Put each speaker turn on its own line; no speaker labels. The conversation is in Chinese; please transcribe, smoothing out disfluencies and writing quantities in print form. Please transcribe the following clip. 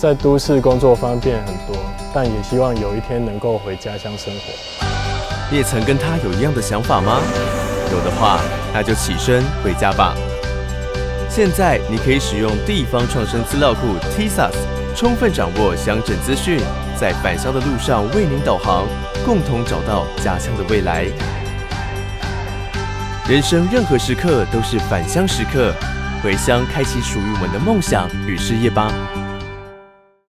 在都市工作方便很多，但也希望有一天能够回家乡生活。
你也曾跟他有一样的想法吗？有的话，那就起身回家吧。现在你可以使用地方创生资料库 TISAS， 充分掌握乡镇资讯，在返乡的路上为您导航，共同找到家乡的未来。人生任何时刻都是返乡时刻，回乡开启属于我们的梦想与事业吧。